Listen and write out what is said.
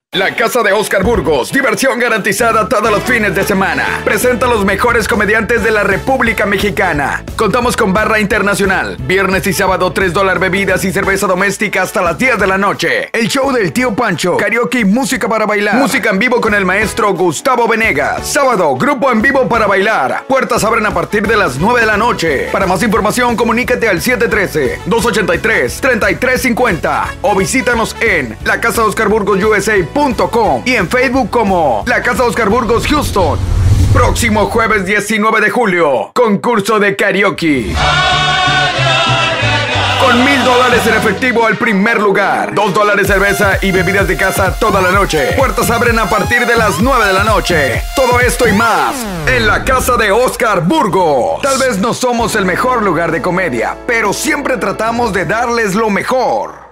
La Casa de Oscar Burgos, diversión garantizada todos los fines de semana. Presenta a los mejores comediantes de la República Mexicana. Contamos con barra internacional. Viernes y sábado $3 bebidas y cerveza doméstica hasta las 10 de la noche. El show del tío Pancho, karaoke y música para bailar. Música en vivo con el maestro Gustavo Venegas. Sábado, grupo en vivo para bailar. Puertas abren a partir de las 9 de la noche. Para más información, comunícate al 713-283-3350 o visítanos en lacasadeoscarburgosusa.com y en Facebook como La Casa Oscar Burgos Houston. Próximo jueves 19 de julio, concurso de karaoke. Con $1,000 en efectivo al primer lugar. $2 cerveza y bebidas de casa toda la noche. Puertas abren a partir de las 9 de la noche. Todo esto y más en la Casa de Oscar Burgos. Tal vez no somos el mejor lugar de comedia, pero siempre tratamos de darles lo mejor.